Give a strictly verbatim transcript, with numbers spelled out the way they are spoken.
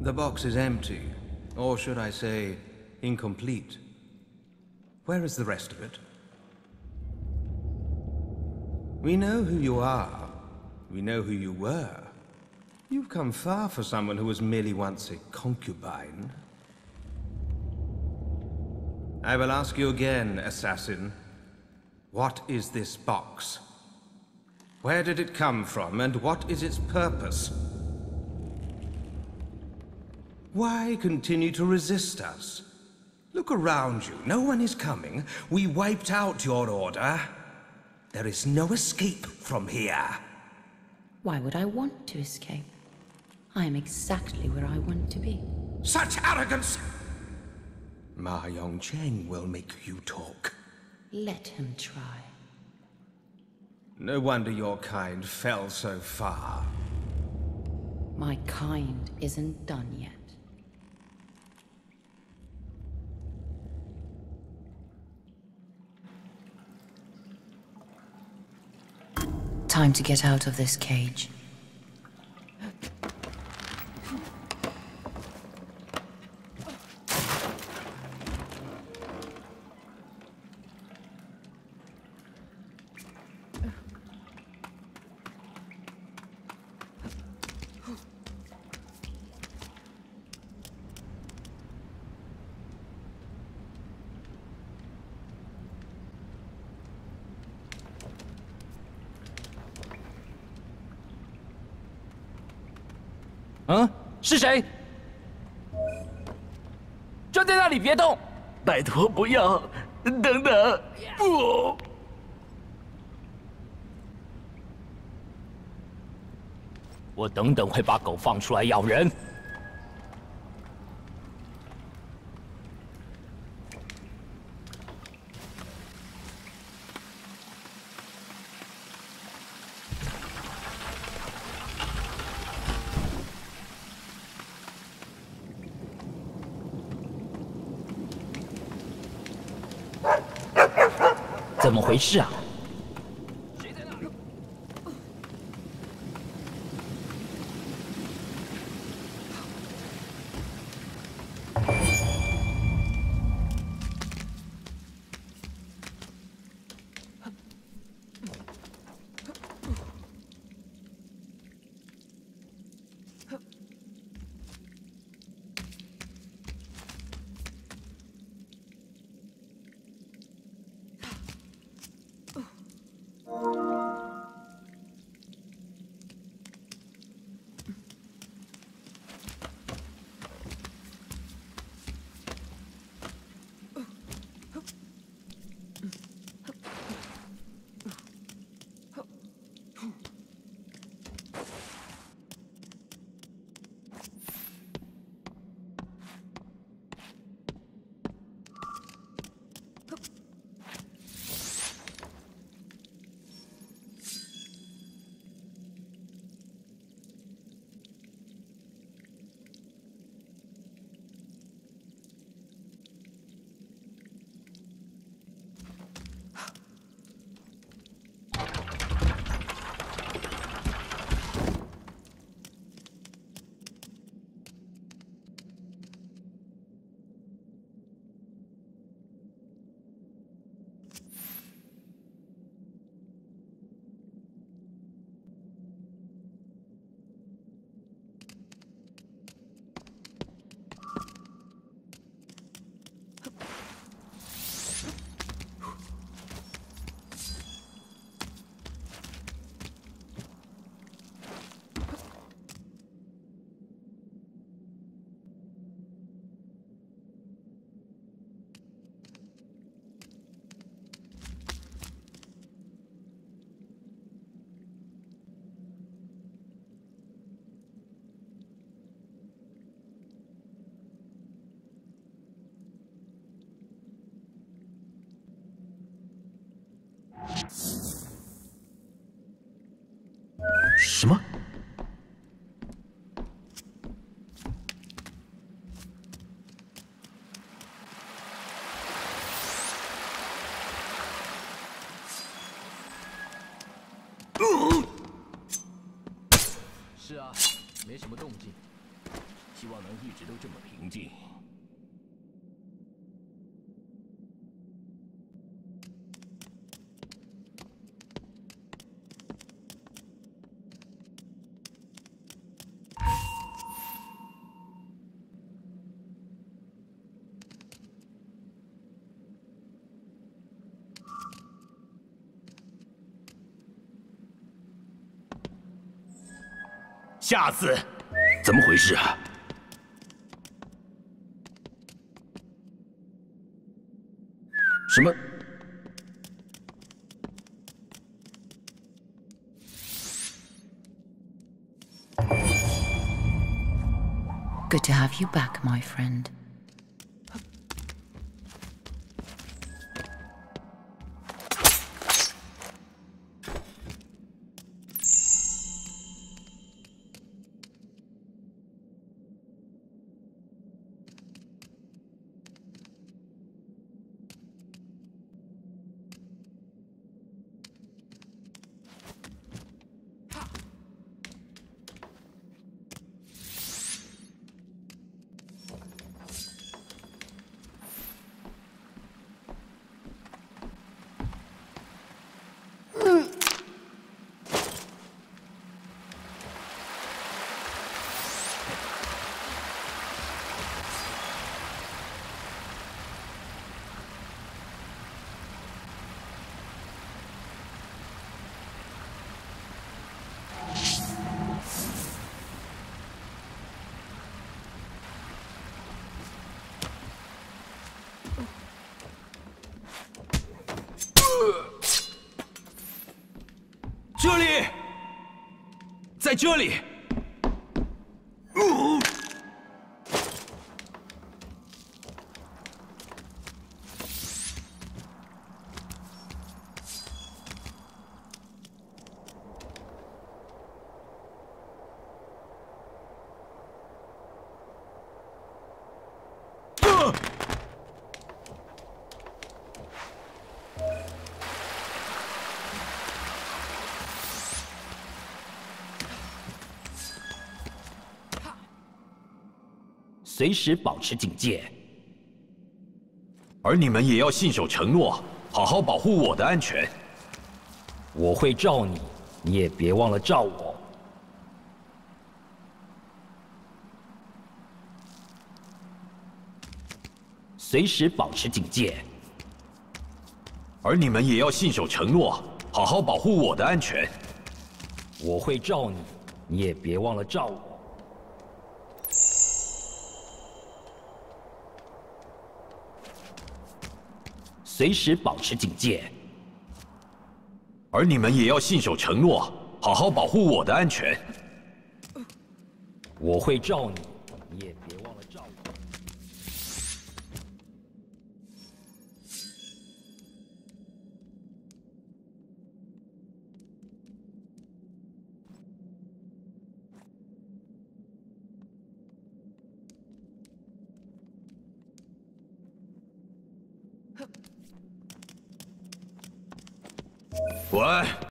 The box is empty, or should I say, incomplete. Where is the rest of it? We know who you are. We know who you were. You've come far for someone who was merely once a concubine. I will ask you again, assassin. What is this box? Where did it come from, and what is its purpose? Why continue to resist us? Look around you. No one is coming. We wiped out your order. There is no escape from here. Why would I want to escape? I am exactly where I want to be. Such arrogance! Ma Yongcheng will make you talk. Let him try. No wonder your kind fell so far. My kind isn't done yet. Time to get out of this cage. 嗯，是谁？站在那里别动！ 拜托不要！等等，不！ 我等等会把狗放出来咬人。怎么回事啊？谁在那？ 什么？ 是啊，没什么动静。 希望能一直都这么平静。下次， 怎么回事啊？ 什么？ Good to have you back, my friend. Uh. 这里，在这里。呃随时保持警戒。 而你们也要信守承诺，好好保护我的安全。 我会罩你，你也别忘了罩我。随时保持警戒。 而你们也要信守承诺，好好保护我的安全。 我会罩你，你也别忘了罩我。 随时保持警戒， 而你们也要信守承诺，好好保护我的安全。 我会罩你，你也别忘了罩我。 喂。